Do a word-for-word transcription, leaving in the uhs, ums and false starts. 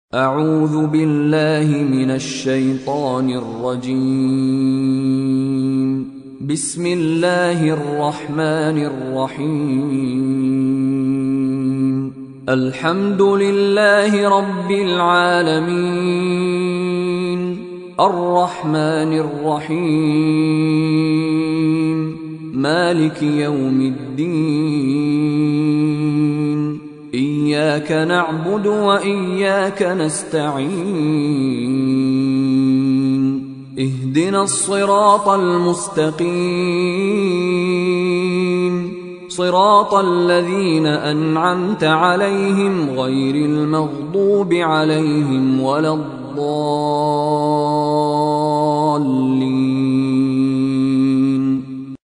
أعوذ بالله من الشيطان الرجيم. بسم الله الرحمن الرحيم. الحمد لله رب العالمين، الرحمن الرحيم، مالك يوم الدين، إياك نعبد وإياك نستعين، اهدنا الصراط المستقيم، صراط الذين أنعمت عليهم غير المغضوب عليهم ولا الضالين.